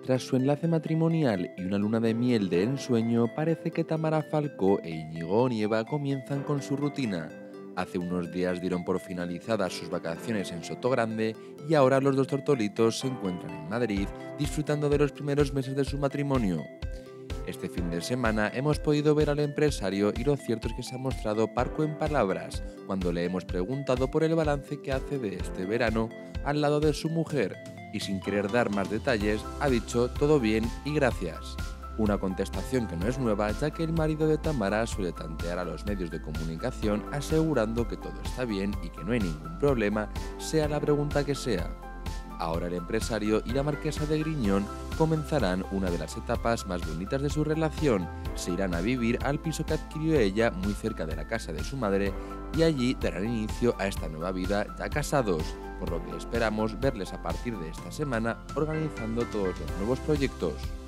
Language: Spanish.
Tras su enlace matrimonial y una luna de miel de ensueño, parece que Tamara Falcó e Íñigo Onieva comienzan con su rutina. Hace unos días dieron por finalizadas sus vacaciones en Sotogrande y ahora los dos tortolitos se encuentran en Madrid disfrutando de los primeros meses de su matrimonio. Este fin de semana hemos podido ver al empresario y lo cierto es que se ha mostrado parco en palabras cuando le hemos preguntado por el balance que hace de este verano al lado de su mujer y sin querer dar más detalles ha dicho todo bien y gracias. Una contestación que no es nueva ya que el marido de Tamara suele tantear a los medios de comunicación asegurando que todo está bien y que no hay ningún problema, sea la pregunta que sea. Ahora el empresario y la marquesa de Griñón comenzarán una de las etapas más bonitas de su relación. Se irán a vivir al piso que adquirió ella muy cerca de la casa de su madre y allí darán inicio a esta nueva vida ya casados, por lo que esperamos verles a partir de esta semana organizando todos los nuevos proyectos.